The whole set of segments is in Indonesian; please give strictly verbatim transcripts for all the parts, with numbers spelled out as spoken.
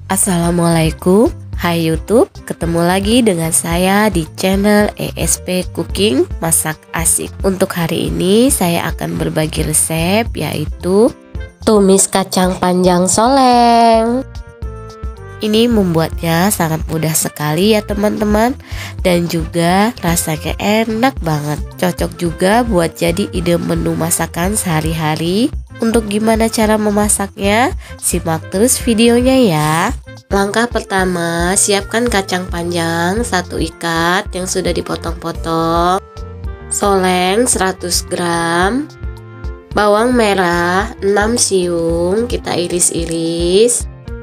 Assalamualaikum, hai YouTube, ketemu lagi dengan saya di channel E S P Cooking Masak Asik. Untuk hari ini saya akan berbagi resep, yaitu tumis kacang panjang soleng. Ini membuatnya sangat mudah sekali ya teman-teman, dan juga rasanya enak banget. Cocok juga buat jadi ide menu masakan sehari-hari. Untuk gimana cara memasaknya, simak terus videonya ya. Langkah pertama, siapkan kacang panjang satu ikat yang sudah dipotong-potong, soleng seratus gram, bawang merah enam siung kita iris-iris,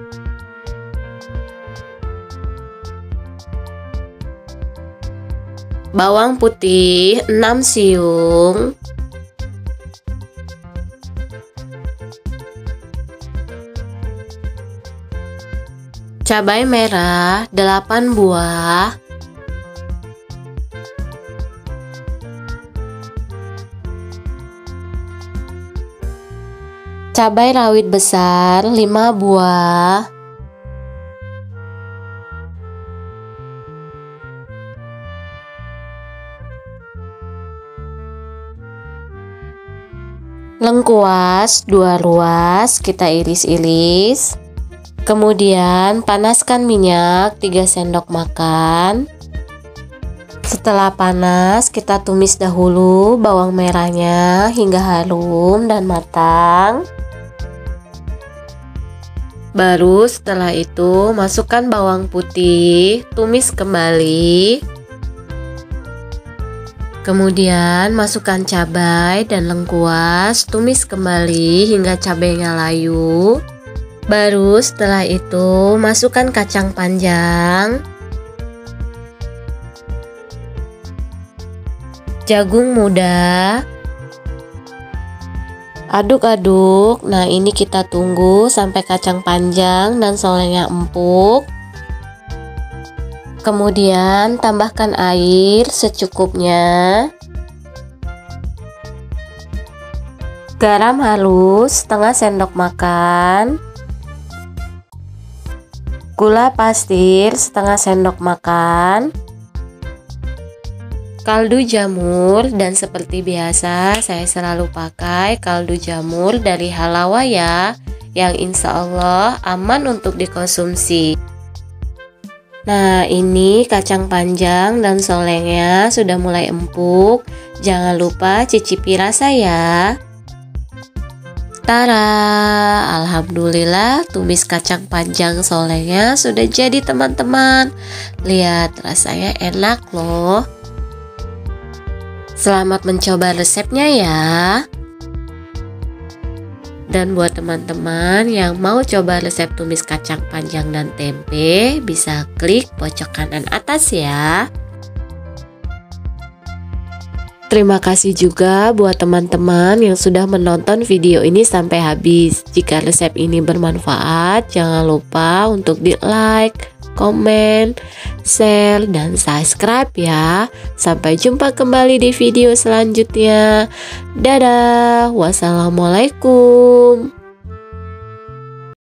bawang putih enam siung, cabai merah delapan buah, cabai rawit besar lima buah, lengkuas dua ruas kita iris-iris. Kemudian panaskan minyak tiga sendok makan. Setelah panas, kita tumis dahulu bawang merahnya hingga harum dan matang. Baru setelah itu masukkan bawang putih, tumis kembali. Kemudian masukkan cabai dan lengkuas, tumis kembali hingga cabainya layu. Baru setelah itu masukkan kacang panjang, jagung muda, aduk-aduk. Nah, ini kita tunggu sampai kacang panjang dan solengnya empuk. Kemudian tambahkan air secukupnya, garam halus setengah sendok makan, gula pasir setengah sendok makan, kaldu jamur, dan seperti biasa saya selalu pakai kaldu jamur dari Halawa ya, yang insya Allah aman untuk dikonsumsi. Nah, ini kacang panjang dan solengnya sudah mulai empuk. Jangan lupa cicipi rasa ya. Tara, alhamdulillah tumis kacang panjang solengnya sudah jadi teman-teman. Lihat, rasanya enak loh. Selamat mencoba resepnya ya. Dan buat teman-teman yang mau coba resep tumis kacang panjang dan tempe, bisa klik pojok kanan atas ya. Terima kasih juga buat teman-teman yang sudah menonton video ini sampai habis. Jika resep ini bermanfaat, jangan lupa untuk di like, komen, share, dan subscribe ya. Sampai jumpa kembali di video selanjutnya. Dadah, wassalamualaikum.